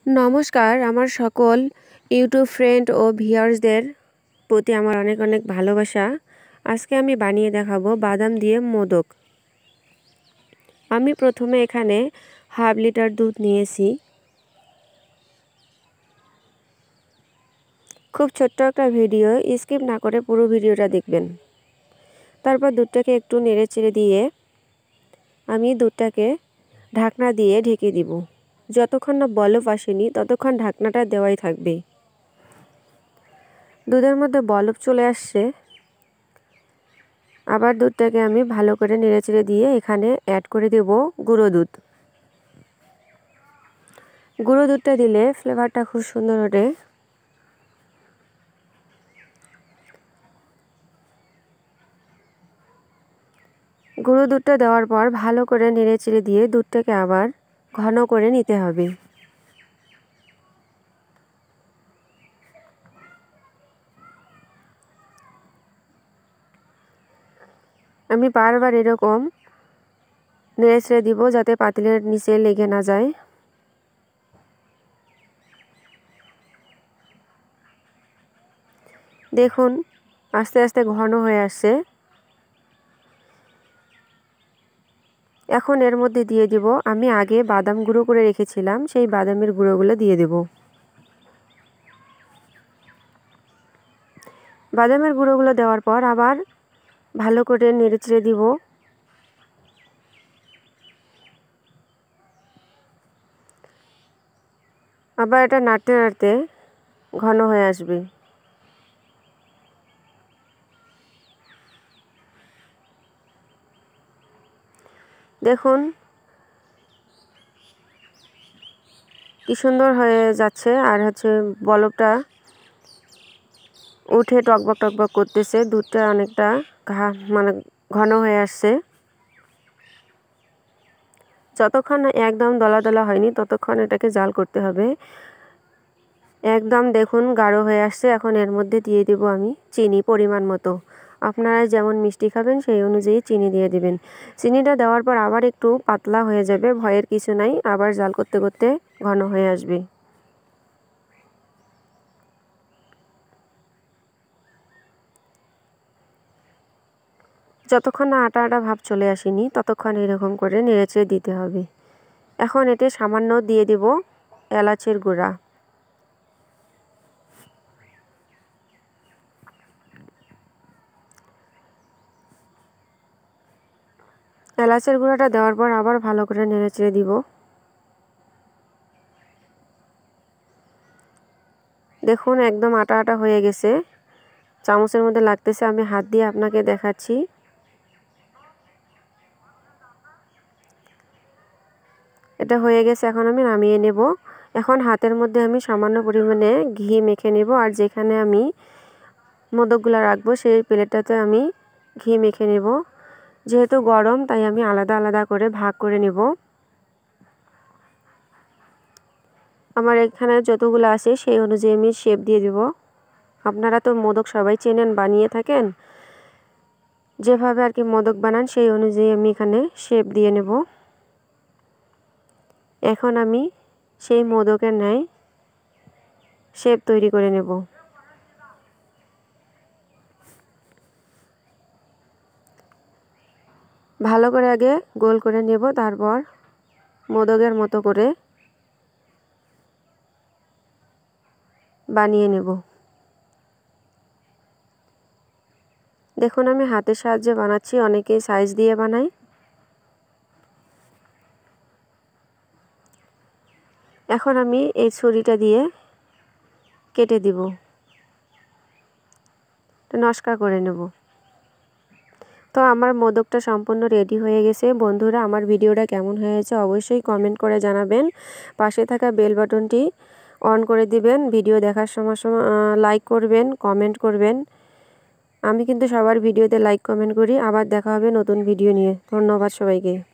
নমস্কার, আমার সকল ইউটিউব ফ্রেন্ড ও ভিউয়ার্সদের প্রতি আমার অনেক অনেক ভালোবাসা। আজকে আমি বানিয়ে দেখাবো বাদাম দিয়ে মোদক। আমি প্রথমে এখানে হাফ লিটার দুধ নিয়েছি। খুব ছোট্ট একটা ভিডিও, স্কিপ না করে পুরো ভিডিওটা দেখবেন। তারপর দুধটাকে একটু নেড়েচেড়ে দিয়ে আমি দুধটাকে ঢাকনা দিয়ে ঢেকে দিব। যতক্ষণ না বলক আসেনি ততক্ষণ ঢাকনাটা দেওয়াই থাকবে। দুধের মধ্যে বলক চলে আসছে, আবার দুধটাকে আমি ভালো করে নেড়েচেড়ে দিয়ে এখানে অ্যাড করে দেব গুঁড়ো দুধ। গুঁড়ো দুধটা দিলে ফ্লেভারটা খুব সুন্দর ওঠে। গুঁড়ো দুধটা দেওয়ার পর ভালো করে নেড়েচেড়ে দিয়ে দুধটাকে আবার ঘন করে নিতে হবে। আমি বারবার এরকম নেড়েচেড়ে দিব যাতে পাতিলের নিচে লেগে না যায়। দেখুন আস্তে আস্তে ঘন হয়ে আসছে। এখন এর মধ্যে দিয়ে দিব আমি আগে বাদাম গুঁড়ো করে রেখেছিলাম, সেই বাদামের গুঁড়োগুলো দিয়ে দেব। বাদামের গুঁড়োগুলো দেওয়ার পর আবার ভালো করে নেড়েচেড়ে দিব। আবার এটা নাড়তে নাড়তে ঘন হয়ে আসবে। দেখুন কি সুন্দর হয়ে যাচ্ছে, আর বলকটা উঠে টকবক টকবক করতেছে। দুধটা অনেকটা ঘন হয়ে আসছে। যতক্ষণ না একদম দলা দলা হয়নি ততক্ষণ এটাকে জাল করতে হবে। একদম দেখুন গাঢ় হয়ে আসছে। এখন এর মধ্যে দিয়ে দেব আমি চিনি পরিমাণ মতো। আপনারা যেমন মিষ্টি খাবেন সেই অনুযায়ী চিনি দিয়ে দিবেন। চিনিটা দেওয়ার পর আবার একটু পাতলা হয়ে যাবে, ভয়ের কিছু নাই। আবার জাল করতে করতে ঘন হয়ে আসবে। যতক্ষণ না আটা আটা ভাব চলে আসেনি ততক্ষণ এরকম করে নেড়েচেড়ে দিতে হবে। এখন এতে সামান্য দিয়ে দেব এলাচের গুঁড়া। এলাচের গুঁড়াটা দেওয়ার পর আবার ভালো করে নেড়েচেড়ে দিব। দেখুন একদম আটা আটা হয়ে গেছে, চামচের মধ্যে লাগতেছে। আমি হাত দিয়ে আপনাকে দেখাচ্ছি। এটা হয়ে গেছে, এখন আমি নামিয়ে নেব। এখন হাতের মধ্যে আমি সামান্য পরিমাণে ঘি মেখে নেব, আর যেখানে আমি মোদকগুলো রাখবো সেই প্লেটটাতে আমি ঘি মেখে নেব। যেহেতু গরম তাই আমি আলাদা আলাদা করে ভাগ করে নেব। আমার এখানে যতগুলো আছে সেই অনুযায়ী আমি শেপ দিয়ে দেব। আপনারা তো মোদক সবাই চেনেন, বানিয়ে থাকেন। যেভাবে আর কি মোদক বানান সেই অনুযায়ী আমি এখানে শেপ দিয়ে নেব। এখন আমি সেই মোদকের ন্যায় শেপ তৈরি করে নেব। ভালো করে আগে গোল করে নেব, তারপর মোদকের মতো করে বানিয়ে নেব। দেখুন আমি হাতের সাহায্যে বানাচ্ছি, অনেকেই সাইজ দিয়ে বানায়। এখন আমি এই ছুরিটা দিয়ে কেটে দিব, নস্কা করে নেব। তো আমার মোদকটা সম্পূর্ণ রেডি হয়ে গেছে। বন্ধুরা, আমার ভিডিওটা কেমন হয়েছে অবশ্যই কমেন্ট করে জানাবেন। পাশে থাকা বেল বাটনটি অন করে দিবেন। ভিডিও দেখার সময় লাইক করবেন, কমেন্ট করবেন। আমি কিন্তু সবার ভিডিওতে লাইক কমেন্ট করি। আবার দেখা হবে নতুন ভিডিও নিয়ে। ধন্যবাদ সবাইকে।